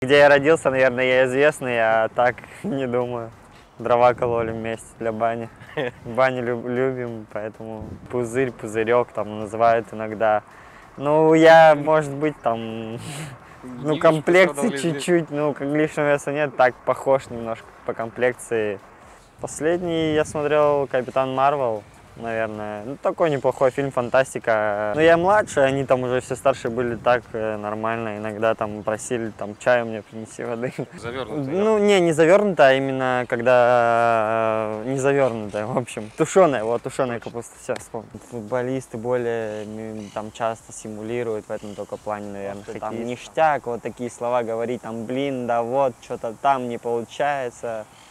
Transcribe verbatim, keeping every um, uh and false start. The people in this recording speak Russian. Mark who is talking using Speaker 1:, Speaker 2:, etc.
Speaker 1: Где я родился, наверное, я известный, а так не думаю. Дрова кололи вместе для бани. Баню люб любим, поэтому пузырь, пузырек там называют иногда. Ну, я, может быть, там, ну, комплекции чуть-чуть, ну, как лишнего веса нет, так похож немножко по комплекции. Последний я смотрел «Капитан Марвел», наверное. Ну, такой неплохой фильм, фантастика. Но я младше, они там уже все старшие были, так нормально. Иногда там просили, там, чаю мне принеси, воды.
Speaker 2: Завернутая,
Speaker 1: Ну,
Speaker 2: да?
Speaker 1: не, не завернутая, а именно когда не завернутая, в общем. Тушеная, вот, тушеная капуста, все вспомнил. Футболисты более там часто симулируют в этом только плане, наверное. Там ништяк, вот такие слова говорить, там, блин, да вот, что-то там не получается.